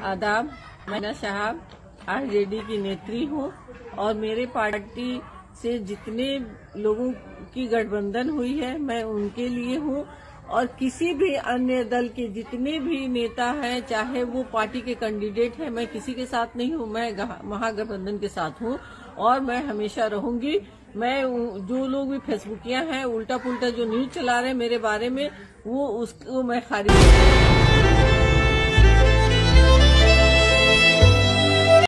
आदाब, मैं साहब आरजेडी की नेत्री हूँ और मेरे पार्टी से जितने लोगों की गठबंधन हुई है मैं उनके लिए हूँ और किसी भी अन्य दल के जितने भी नेता हैं, चाहे वो पार्टी के कैंडिडेट हैं, मैं किसी के साथ नहीं हूँ। मैं महागठबंधन के साथ हूँ और मैं हमेशा रहूंगी। मैं जो लोग भी फेसबुकिया हैं, उल्टा पुल्टा जो न्यूज चला रहे हैं मेरे बारे में, वो उसको मैं खारिज